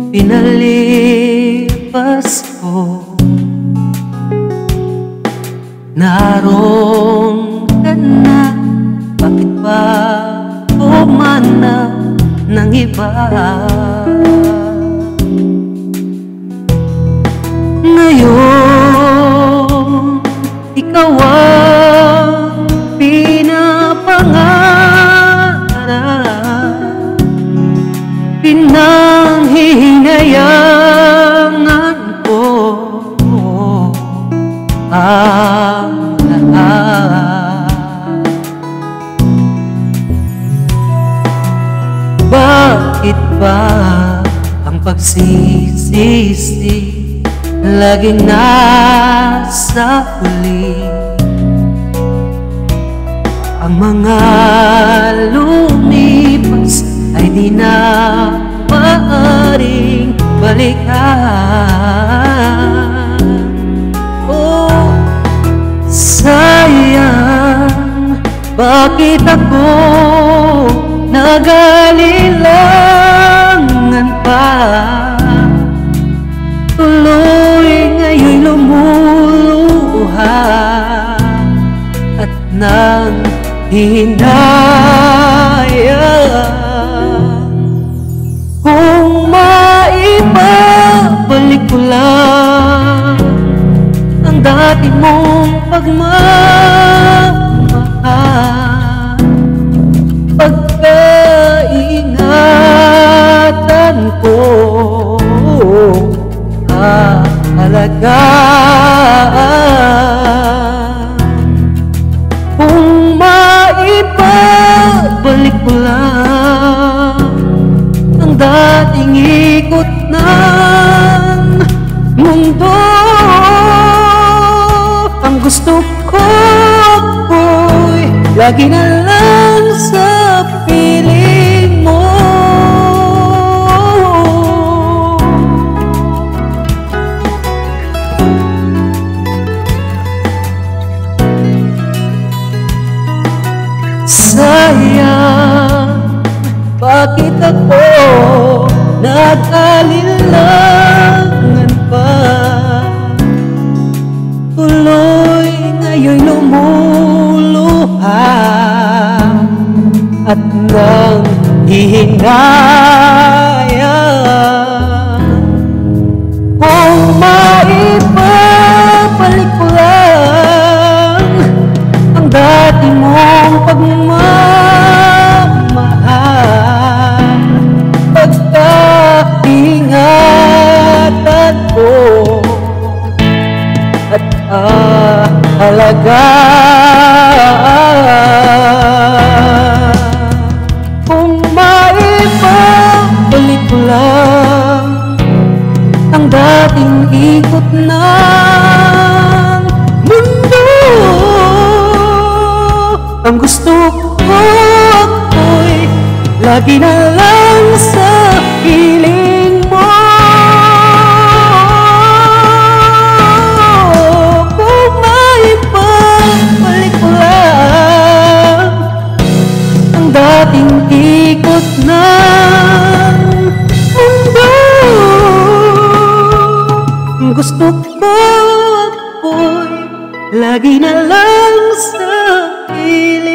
pinalipas ko. Naroon ka na, bakit ba humanap ng iba? Ngayon, ikaw ang pinapangarap, pinanghihinayangan ko ang lahat. Bakit ba ang pagsisisi laging nasa huli? Ang mga lumipas ay di na maaaring balikan. Oh, sayang, bakit ako nag-alilangan pa? Tuloy ngayon lumuluha at nang hinayang. Kung maibabalik ko lang ang dati mong pagmamahal, pagkaingatan ko alagaan. Kung maibabalik ko lang ang dating ikot ng mundo, ang gusto ko ako'y lagi na lang sa piling mo. Sayang, bakit ako nag-alilangan pa? Tuloy ngayon lumuluha at nang hihinayang. Kung maibabalik ko lang ang dati mong pagmamahal, pagkaingatan ko at alagaan. Kung maibabalik ko lang ang dating ikot ng mundo, ang gusto ko ako'y lagi na lang sa piling mo. Kung maibabalik ko lang ang dating ikot ng mundo, ang gusto ko ako'y lagi na lang sa piling